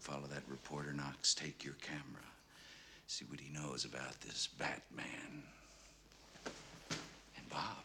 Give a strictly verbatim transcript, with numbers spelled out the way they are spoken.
follow that reporter, Knox. Take your camera. See what he knows about this Batman. And Bob,